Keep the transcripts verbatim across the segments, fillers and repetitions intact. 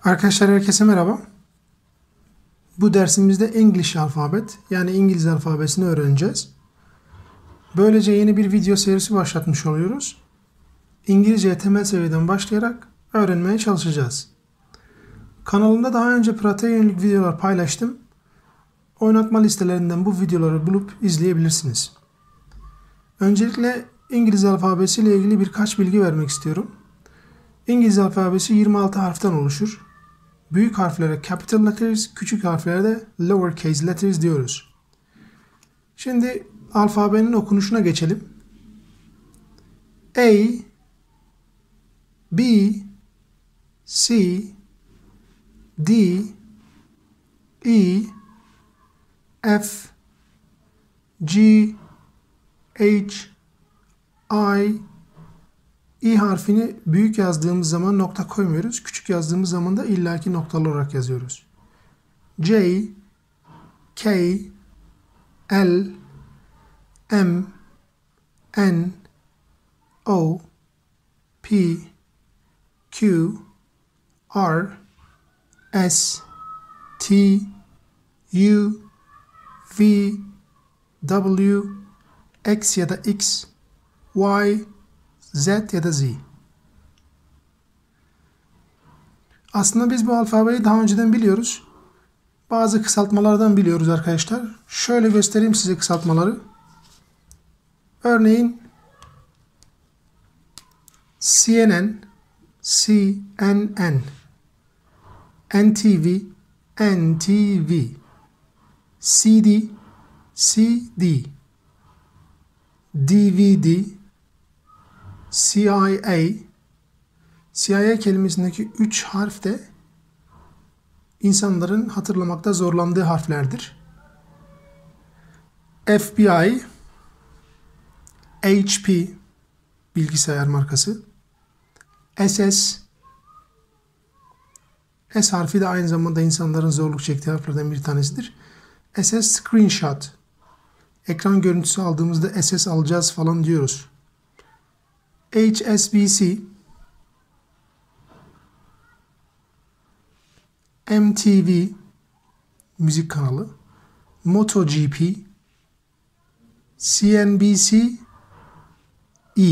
Arkadaşlar herkese merhaba. Bu dersimizde English alfabet yani İngiliz alfabesini öğreneceğiz. Böylece yeni bir video serisi başlatmış oluyoruz. İngilizceye temel seviyeden başlayarak öğrenmeye çalışacağız. Kanalımda daha önce pratiğe yönelik videolar paylaştım. Oynatma listelerinden bu videoları bulup izleyebilirsiniz. Öncelikle İngiliz alfabesi ile ilgili birkaç bilgi vermek istiyorum. İngiliz alfabesi yirmi altı harften oluşur. Büyük harflere capital letters, küçük harflere de lowercase letters diyoruz. Şimdi alfabenin okunuşuna geçelim. A, B, C, D, E, F, G, H, I, I harfini büyük yazdığımız zaman nokta koymuyoruz. Küçük yazdığımız zaman da illaki noktalı olarak yazıyoruz. J, K, L, M, N, O, P, Q, R, S, T, U, V, W, X ya da X, Y, Z ya da Z. Aslında biz bu alfabeyi daha önceden biliyoruz. Bazı kısaltmalardan biliyoruz arkadaşlar. Şöyle göstereyim size kısaltmaları. Örneğin C N N, C N N, N T V, N T V, C D, C D, D V D, C I A, C I A kelimesindeki üç harf de insanların hatırlamakta zorlandığı harflerdir. F B I, H P, bilgisayar markası, S S, S harfi de aynı zamanda insanların zorluk çektiği harflerden bir tanesidir. S S screenshot, ekran görüntüsü aldığımızda S S alacağız falan diyoruz. H S B C, M T V, müzik kanalı, MotoGP, C N B C, E,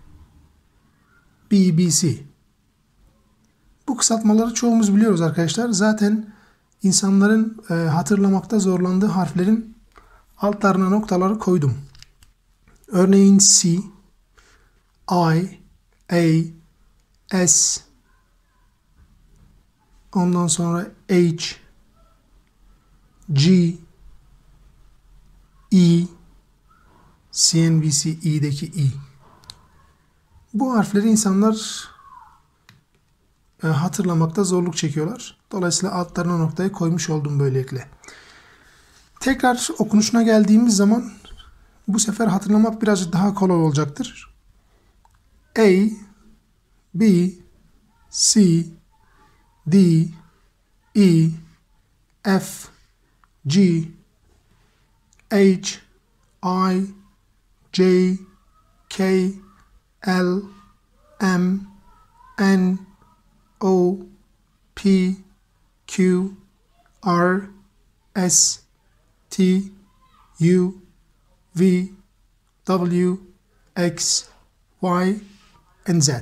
B B C. Bu kısaltmaları çoğumuz biliyoruz arkadaşlar. Zaten insanların e, hatırlamakta zorlandığı harflerin altlarına noktaları koydum. Örneğin C, I, A, S, ondan sonra H, G, E, C N B C, E'deki E. Bu harfleri insanlar e, hatırlamakta zorluk çekiyorlar. Dolayısıyla altlarına noktayı koymuş oldum böylelikle. Tekrar okunuşuna geldiğimiz zaman bu sefer hatırlamak biraz daha kolay olacaktır. A, B, C, D, E, F, G, H, I, J, K, L, M, N, O, P, Q, R, S, T, U, V, W, X, Y, and Z.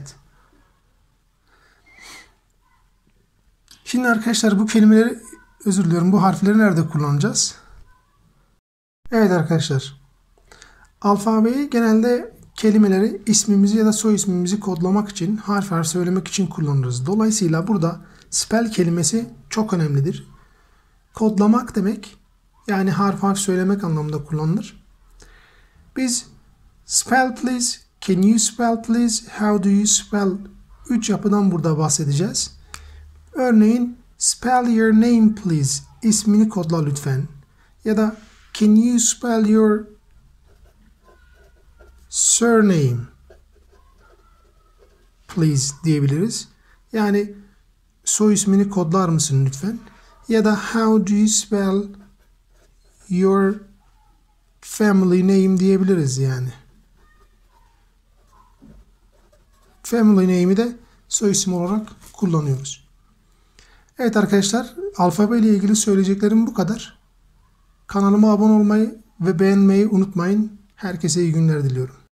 Şimdi arkadaşlar bu kelimeleri, özür diliyorum, bu harfleri nerede kullanacağız? Evet arkadaşlar. Alfabeyi genelde kelimeleri ismimizi ya da soy ismimizi kodlamak için, harf harf söylemek için kullanırız. Dolayısıyla burada spell kelimesi çok önemlidir. Kodlamak demek, yani harf harf söylemek anlamında kullanılır. Biz spell please, can you spell please, how do you spell? Üç yapıdan burada bahsedeceğiz. Örneğin spell your name please, ismini kodla lütfen. Ya da can you spell your surname please diyebiliriz. Yani soy ismini kodlar mısın lütfen? Ya da how do you spell your family name diyebiliriz yani. Family name'i de soy isim olarak kullanıyoruz. Evet arkadaşlar, alfabe ile ilgili söyleyeceklerim bu kadar. Kanalıma abone olmayı ve beğenmeyi unutmayın. Herkese iyi günler diliyorum.